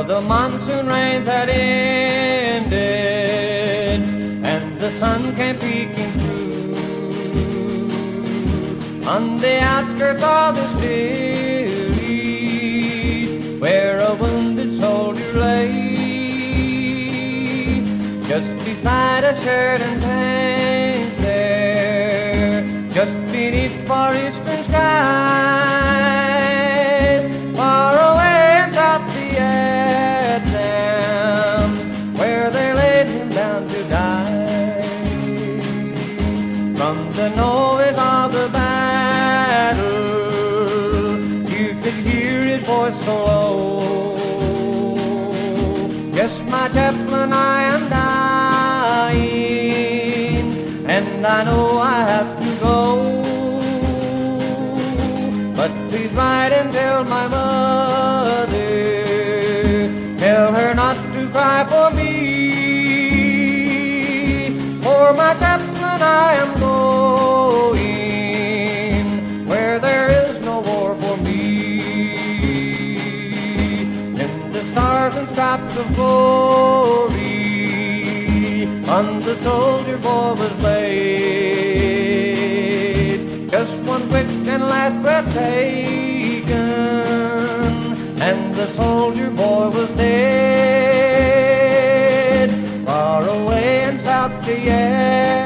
the monsoon rains had ended, and the sun came peeking through. On the outskirts of this village, where a wounded soldier lay, just beside a Sheridan tank there, just beneath far eastern skies, far away in South Vietnam, where they laid him down to die. From the noise of the battle, you could hear his voice so low. Yes, my chaplain, I am dying, and I know I have to go. But please write and tell my mother, tell her not to cry for me. For my chaplain, I am going where there is no war for me. In the stars and stripes of glory, on the soldier boy was laid. Just one quick and last breath taken, and the soldier boy was dead. Far away in South Vietnam,